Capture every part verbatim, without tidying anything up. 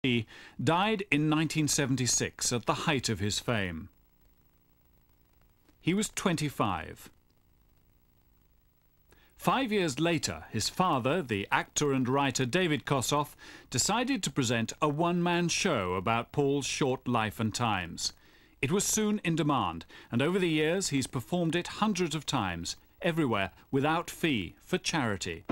He died in nineteen seventy-six at the height of his fame. He was twenty-five. Five years later, his father, the actor and writer David Kossoff, decided to present a one-man show about Paul's short life and times. It was soon in demand, and over the years he's performed it hundreds of times, everywhere, without fee, for charity.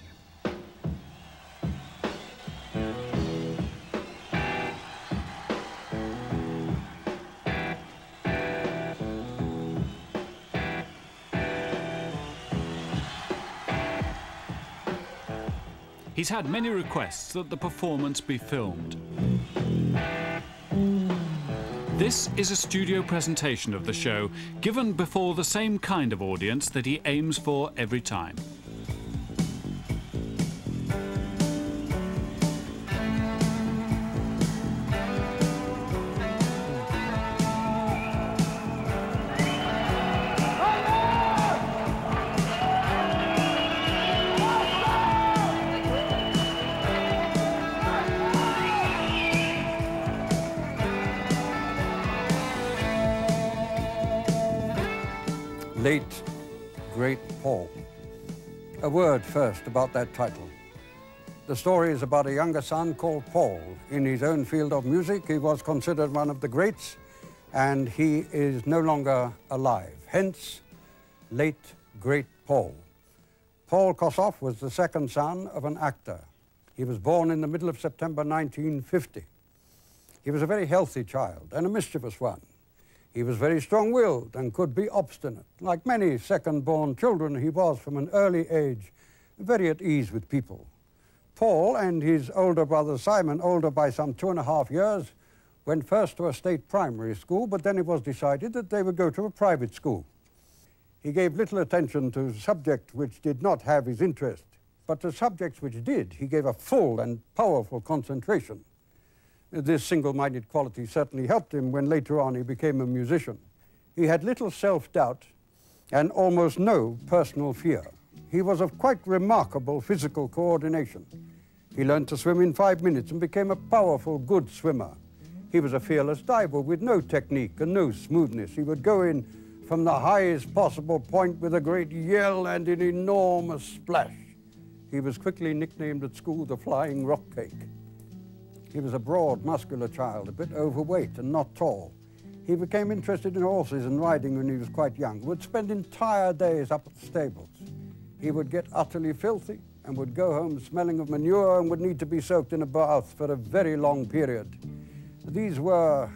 He's had many requests that the performance be filmed. This is a studio presentation of the show, given before the same kind of audience that he aims for every time. Late, great Paul. A word first about that title. The story is about a younger son called Paul. In his own field of music, he was considered one of the greats, and he is no longer alive. Hence, late, great Paul. Paul Kossoff was the second son of an actor. He was born in the middle of September nineteen fifty. He was a very healthy child and a mischievous one. He was very strong-willed and could be obstinate. Like many second-born children, he was, from an early age, very at ease with people. Paul and his older brother Simon, older by some two and a half years, went first to a state primary school, but then it was decided that they would go to a private school. He gave little attention to subjects which did not have his interest, but to subjects which did, he gave a full and powerful concentration. This single-minded quality certainly helped him when later on he became a musician. He had little self-doubt and almost no personal fear. He was of quite remarkable physical coordination. He learned to swim in five minutes and became a powerful, good swimmer. He was a fearless diver with no technique and no smoothness. He would go in from the highest possible point with a great yell and an enormous splash. He was quickly nicknamed at school the Flying Rock Cake. He was a broad, muscular child, a bit overweight and not tall. He became interested in horses and riding when he was quite young. He would spend entire days up at the stables. He would get utterly filthy and would go home smelling of manure and would need to be soaked in a bath for a very long period. These were,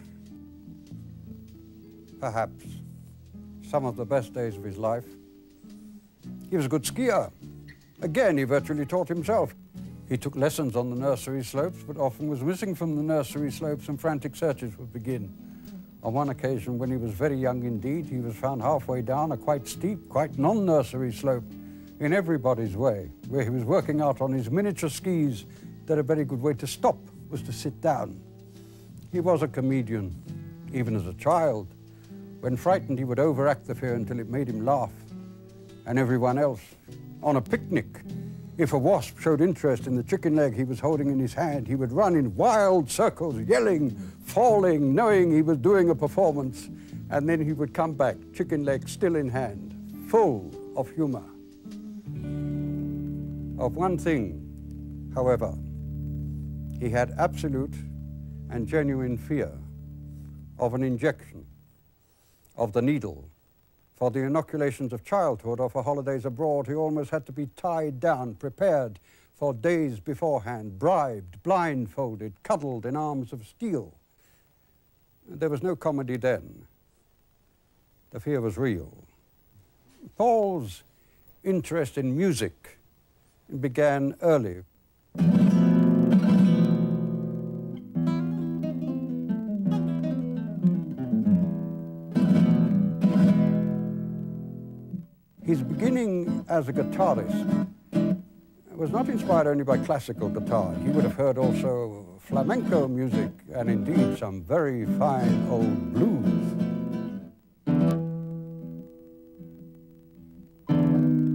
perhaps, some of the best days of his life. He was a good skier. Again, he virtually taught himself. He took lessons on the nursery slopes, but often was missing from the nursery slopes and frantic searches would begin. On one occasion, when he was very young indeed, he was found halfway down a quite steep, quite non-nursery slope in everybody's way, where he was working out on his miniature skis that a very good way to stop was to sit down. He was a comedian, even as a child. When frightened, he would overact the fear until it made him laugh. And everyone else, on a picnic, if a wasp showed interest in the chicken leg he was holding in his hand, he would run in wild circles, yelling, falling, knowing he was doing a performance, and then he would come back, chicken leg still in hand, full of humor. Of one thing, however, he had absolute and genuine fear of an injection, of the needle. For the inoculations of childhood or for holidays abroad, he almost had to be tied down, prepared for days beforehand, bribed, blindfolded, cuddled in arms of steel. There was no comedy then. The fear was real. Paul's interest in music began early. His beginning as a guitarist was not inspired only by classical guitar. He would have heard also flamenco music and indeed some very fine old blues.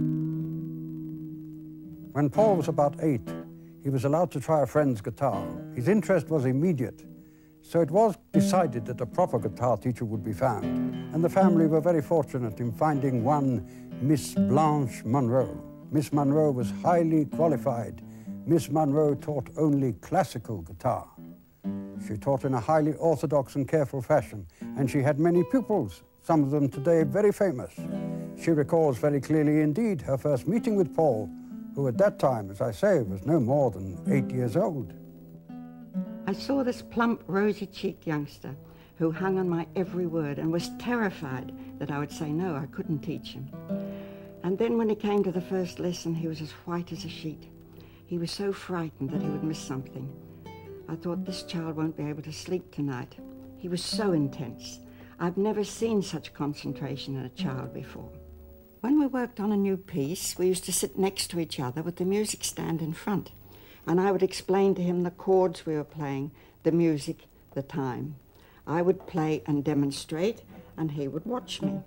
When Paul was about eight, he was allowed to try a friend's guitar. His interest was immediate, so it was decided that a proper guitar teacher would be found, and the family were very fortunate in finding one Miss Blanche Munro. Miss Munro was highly qualified. Miss Munro taught only classical guitar. She taught in a highly orthodox and careful fashion, and she had many pupils, some of them today very famous. She recalls very clearly indeed her first meeting with Paul, who at that time, as I say, was no more than eight years old. I saw this plump, rosy-cheeked youngster who hung on my every word and was terrified that I would say no, I couldn't teach him. And then when it came to the first lesson, he was as white as a sheet. He was so frightened that he would miss something. I thought, this child won't be able to sleep tonight. He was so intense. I've never seen such concentration in a child before. When we worked on a new piece, we used to sit next to each other with the music stand in front, and I would explain to him the chords we were playing, the music, the time. I would play and demonstrate, and he would watch me.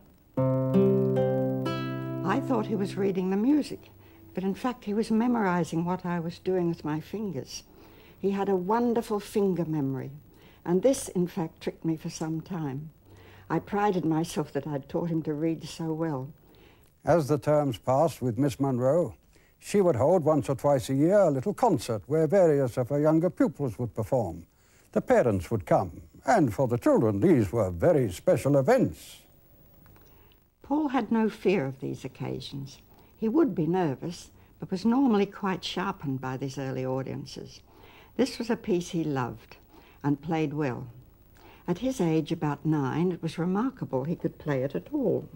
I thought he was reading the music, but in fact he was memorizing what I was doing with my fingers. He had a wonderful finger memory, and this, in fact, tricked me for some time. I prided myself that I'd taught him to read so well. As the terms passed with Miss Munro, she would hold once or twice a year a little concert where various of her younger pupils would perform. The parents would come, and for the children these were very special events. Paul had no fear of these occasions. He would be nervous, but was normally quite sharpened by these early audiences. This was a piece he loved and played well. At his age, about nine, it was remarkable he could play it at all.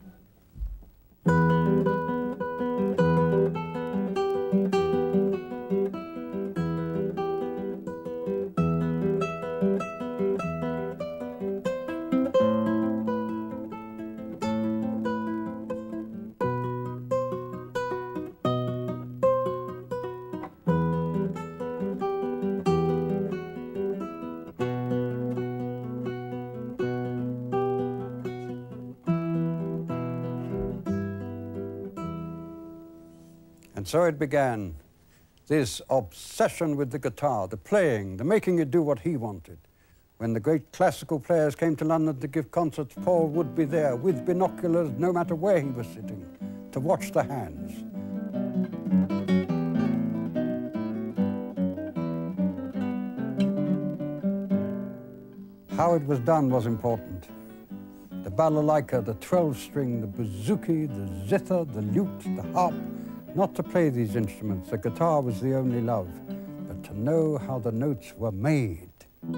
And so it began, this obsession with the guitar, the playing, the making it do what he wanted. When the great classical players came to London to give concerts, Paul would be there with binoculars, no matter where he was sitting, to watch the hands. How it was done was important. The balalaika, the twelve-string, the bouzouki, the zither, the lute, the harp. Not to play these instruments, the guitar was the only love, but to know how the notes were made.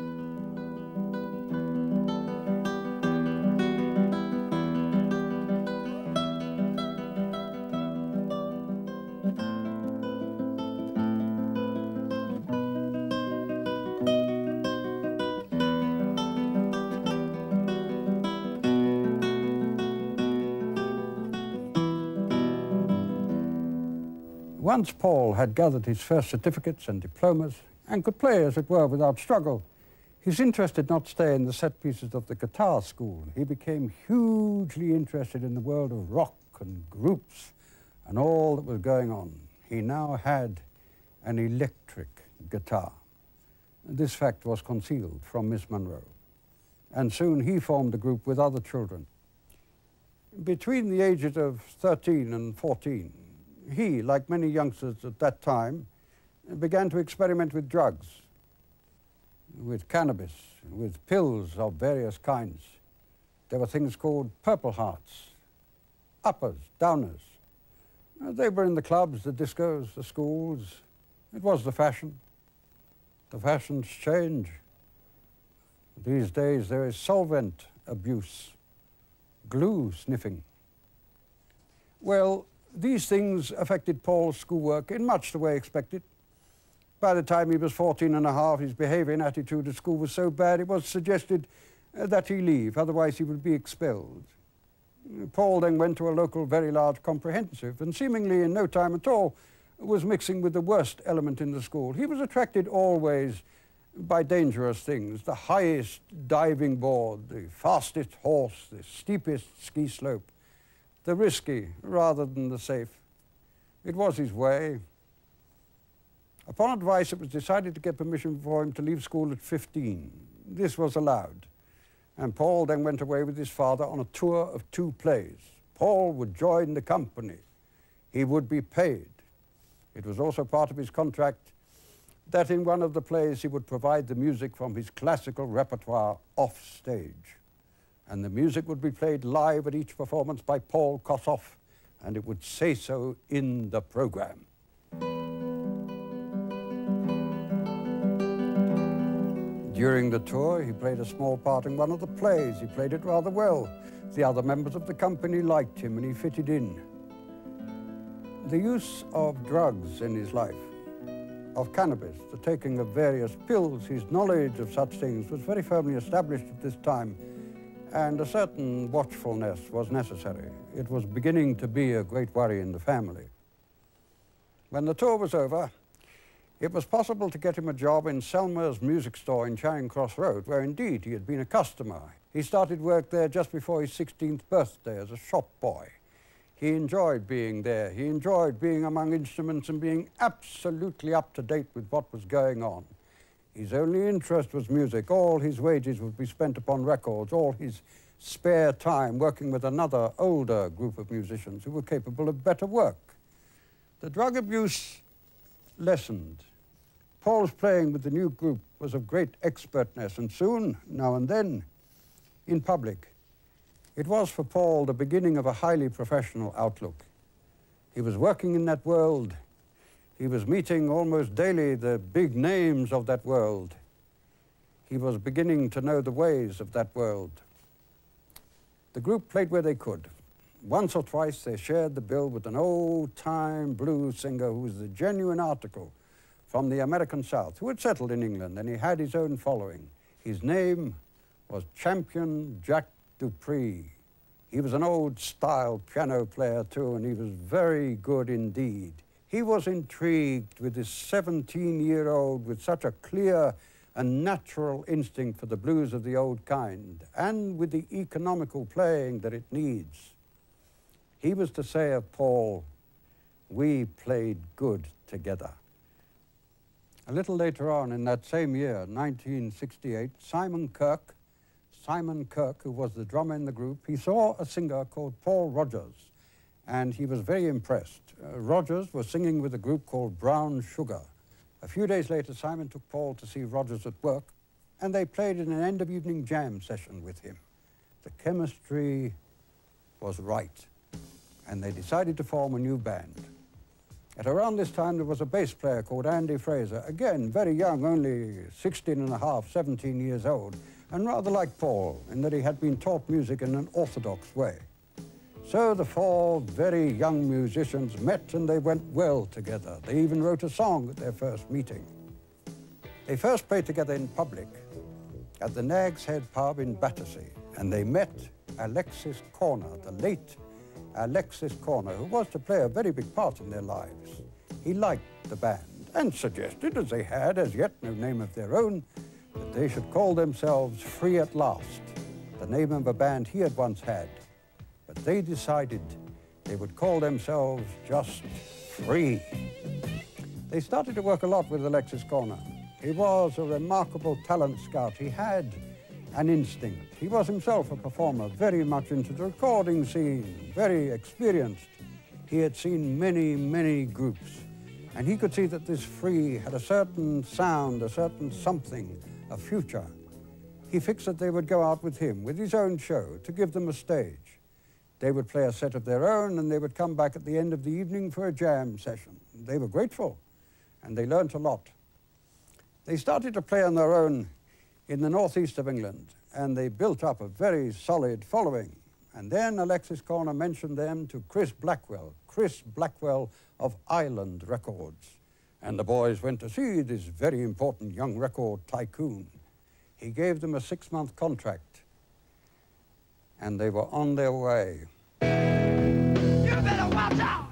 Once Paul had gathered his first certificates and diplomas and could play, as it were, without struggle, his interest did not stay in the set pieces of the guitar school. He became hugely interested in the world of rock and groups and all that was going on. He now had an electric guitar. This fact was concealed from Miss Munro, and soon he formed a group with other children. Between the ages of thirteen and fourteen, he, like many youngsters at that time, began to experiment with drugs, with cannabis, with pills of various kinds. There were things called Purple Hearts, uppers, downers. They were in the clubs, the discos, the schools. It was the fashion. The fashions change. These days there is solvent abuse, glue sniffing. Well, these things affected Paul's schoolwork in much the way expected. By the time he was fourteen and a half, his behavior and attitude at school was so bad it was suggested uh, that he leave, otherwise he would be expelled. Paul then went to a local very large comprehensive and seemingly in no time at all was mixing with the worst element in the school. He was attracted always by dangerous things, the highest diving board, the fastest horse, the steepest ski slope, the risky rather than the safe. It was his way. Upon advice, it was decided to get permission for him to leave school at fifteen. This was allowed, and Paul then went away with his father on a tour of two plays. Paul would join the company. He would be paid. It was also part of his contract that in one of the plays he would provide the music from his classical repertoire off stage. And the music would be played live at each performance by Paul Kossoff, and it would say so in the program. During the tour, he played a small part in one of the plays. He played it rather well. The other members of the company liked him, and he fitted in. The use of drugs in his life, of cannabis, the taking of various pills, his knowledge of such things was very firmly established at this time, and a certain watchfulness was necessary. It was beginning to be a great worry in the family. When the tour was over, it was possible to get him a job in Selmer's music store in Charing Cross Road, where indeed he had been a customer. He started work there just before his sixteenth birthday as a shop boy. He enjoyed being there. He enjoyed being among instruments and being absolutely up to date with what was going on. His only interest was music. All his wages would be spent upon records, all his spare time working with another older group of musicians who were capable of better work. The drug abuse lessened. Paul's playing with the new group was of great expertness, and soon, now and then, in public, it was for Paul the beginning of a highly professional outlook. He was working in that world. He was meeting almost daily the big names of that world. He was beginning to know the ways of that world. The group played where they could. Once or twice they shared the bill with an old-time blues singer who was the genuine article from the American South, who had settled in England, and he had his own following. His name was Champion Jack Dupree. He was an old-style piano player too, and he was very good indeed. He was intrigued with this seventeen-year-old with such a clear and natural instinct for the blues of the old kind, and with the economical playing that it needs. He was to say of Paul, "We played good together." A little later on in that same year, nineteen sixty-eight, Simon Kirk, Simon Kirk, who was the drummer in the group, he saw a singer called Paul Rogers, and he was very impressed. Uh, Rogers was singing with a group called Brown Sugar. A few days later, Simon took Paul to see Rogers at work, and they played in an end-of-evening jam session with him. The chemistry was right, and they decided to form a new band. At around this time, there was a bass player called Andy Fraser, again, very young, only sixteen and a half, seventeen years old, and rather like Paul, in that he had been taught music in an orthodox way. So the four very young musicians met, and they went well together. They even wrote a song at their first meeting. They first played together in public at the Nag's Head pub in Battersea, and they met Alexis Corner, the late Alexis Corner, who was to play a very big part in their lives. He liked the band and suggested, as they had as yet no name of their own, that they should call themselves Free at Last, the name of a band he had once had. But they decided they would call themselves just Free. They started to work a lot with Alexis Corner. He was a remarkable talent scout. He had an instinct. He was himself a performer, very much into the recording scene, very experienced. He had seen many, many groups, and he could see that this Free had a certain sound, a certain something, a future. He fixed that they would go out with him, with his own show, to give them a stage. They would play a set of their own, and they would come back at the end of the evening for a jam session. They were grateful, and they learnt a lot. They started to play on their own in the northeast of England, and they built up a very solid following. And then Alexis Corner mentioned them to Chris Blackwell, Chris Blackwell of Island Records. And the boys went to see this very important young record tycoon. He gave them a six-month contract, and they were on their way. You better watch out!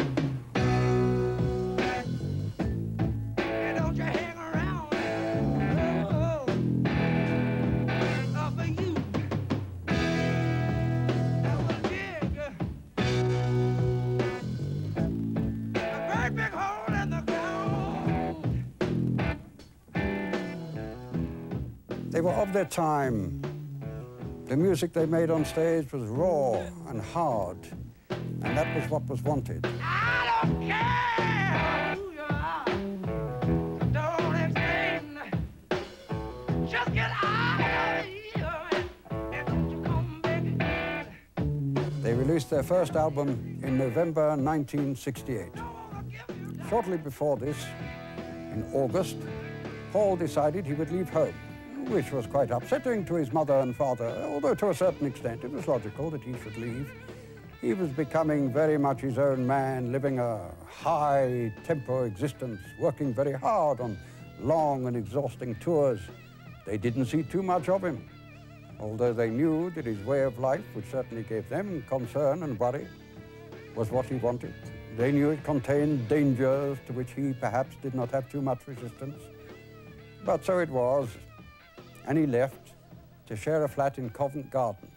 They were of their time. The music they made on stage was raw and hard, and that was what was wanted. I don't care who you are. Don't explain. Just get out of here and don't you come back again. They released their first album in November nineteen sixty-eight. Shortly before this, in August, Paul decided he would leave home, which was quite upsetting to his mother and father, although to a certain extent it was logical that he should leave. He was becoming very much his own man, living a high-tempo existence, working very hard on long and exhausting tours. They didn't see too much of him, although they knew that his way of life, which certainly gave them concern and worry, was what he wanted. They knew it contained dangers to which he perhaps did not have too much resistance. But so it was, and he left to share a flat in Covent Garden.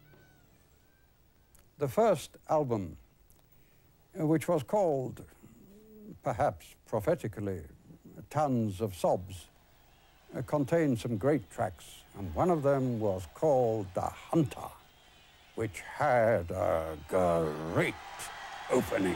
The first album, which was called, perhaps prophetically, Tons of Sobs, uh, contained some great tracks, and one of them was called The Hunter, which had a great opening.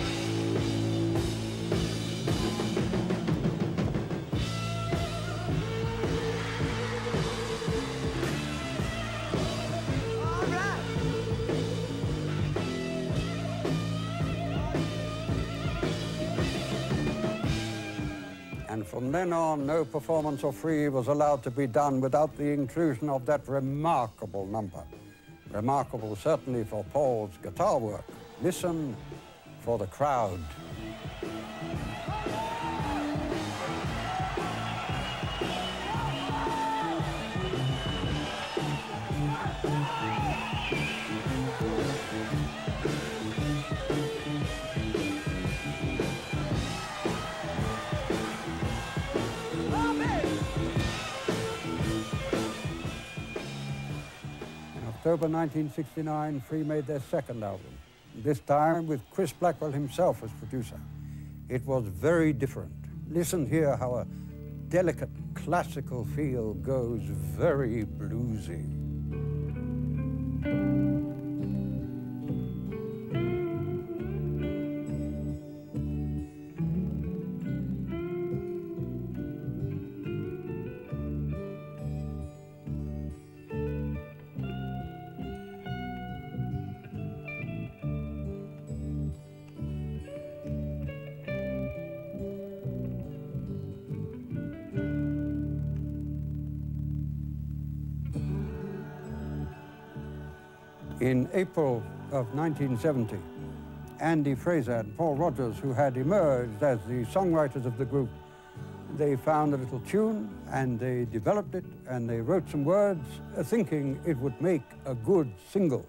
And from then on, no performance or free was allowed to be done without the inclusion of that remarkable number. Remarkable certainly for Paul's guitar work. Listen for the crowd. In October nineteen sixty-nine, Free made their second album, this time with Chris Blackwell himself as producer. It was very different. Listen here how a delicate classical feel goes very bluesy. In April of nineteen seventy, Andy Fraser and Paul Rodgers, who had emerged as the songwriters of the group, they found a little tune and they developed it and they wrote some words, uh, thinking it would make a good single.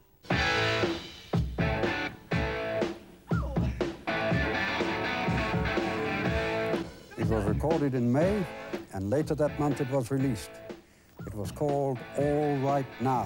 It was recorded in May, and later that month it was released. It was called All Right Now.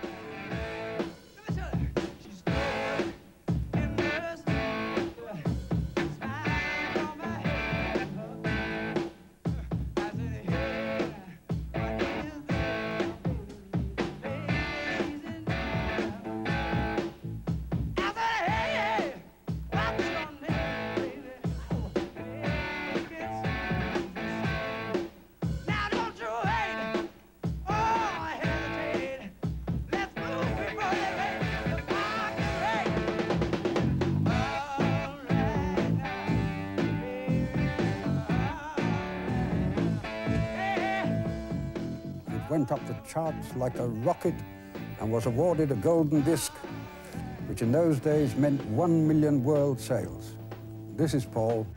Went up the charts like a rocket and was awarded a golden disc, which in those days meant one million world sales. This is Paul.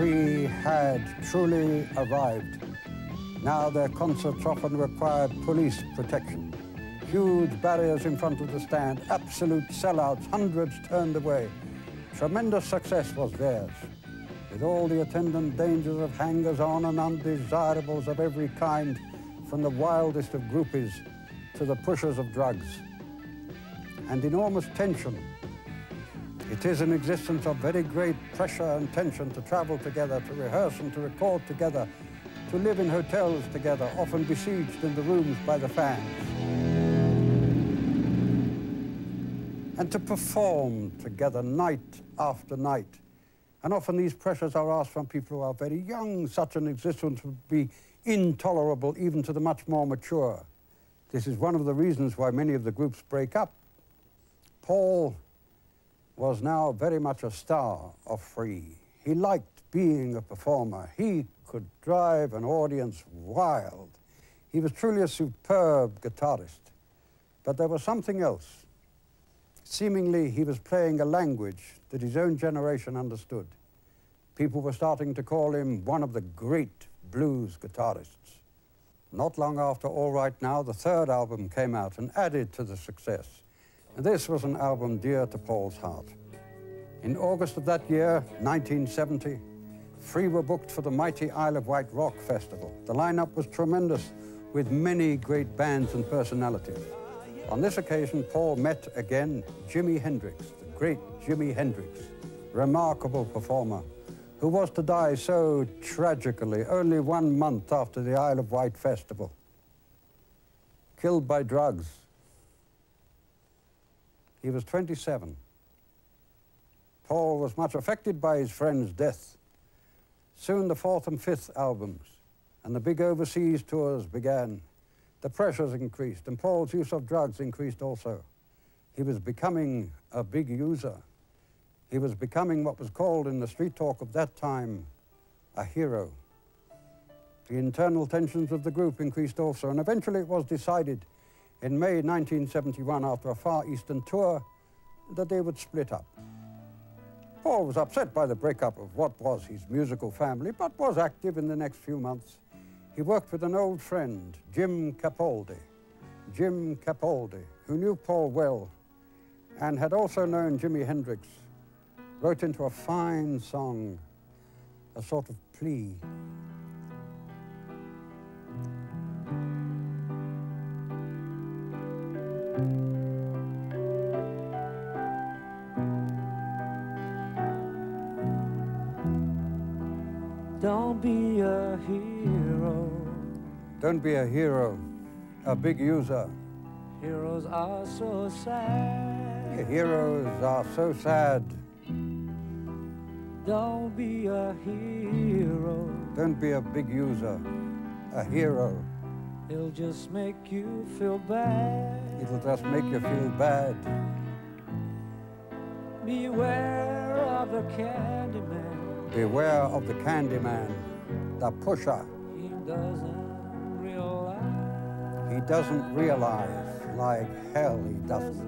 free had truly arrived. Now their concerts often required police protection. Huge barriers in front of the stand, absolute sellouts, hundreds turned away. Tremendous success was theirs, with all the attendant dangers of hangers-on and undesirables of every kind, from the wildest of groupies to the pushers of drugs. And enormous tension. It is an existence of very great pressure and tension to travel together, to rehearse and to record together, to live in hotels together, often besieged in the rooms by the fans. And to perform together night after night. And often these pressures are asked from people who are very young. Such an existence would be intolerable even to the much more mature. This is one of the reasons why many of the groups break up. Paul was now very much a star of Free. He liked being a performer. He could drive an audience wild. He was truly a superb guitarist. But there was something else. Seemingly, he was playing a language that his own generation understood. People were starting to call him one of the great blues guitarists. Not long after All Right Now, the third album came out and added to the success. And this was an album dear to Paul's heart. In August of that year, nineteen seventy, Free were booked for the mighty Isle of Wight Rock Festival. The lineup was tremendous, with many great bands and personalities. On this occasion, Paul met again Jimi Hendrix, the great Jimi Hendrix, remarkable performer, who was to die so tragically only one month after the Isle of Wight Festival. Killed by drugs. He was twenty-seven. Paul was much affected by his friend's death. Soon the fourth and fifth albums and the big overseas tours began. The pressures increased, and Paul's use of drugs increased also. He was becoming a big user. He was becoming what was called in the street talk of that time, a hero. The internal tensions of the group increased also, and eventually it was decided in May nineteen seventy-one, after a Far Eastern tour, that they would split up. Paul was upset by the breakup of what was his musical family, but was active in the next few months. He worked with an old friend, Jim Capaldi. Jim Capaldi, who knew Paul well and had also known Jimi Hendrix, wrote into a fine song, a sort of plea. Don't be a hero. Don't be a hero, a big user. Heroes are so sad. Heroes are so sad. Don't be a hero. Don't be a big user, a hero. It'll just make you feel bad. It'll just make you feel bad. Beware of the candy man. Beware of the candy man, the pusher. He doesn't realize. He doesn't realize, like hell he doesn't,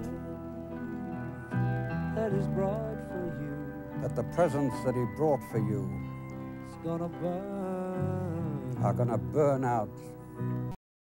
that is brought for you. that the presents that he brought for you It's gonna burn. are gonna burn out.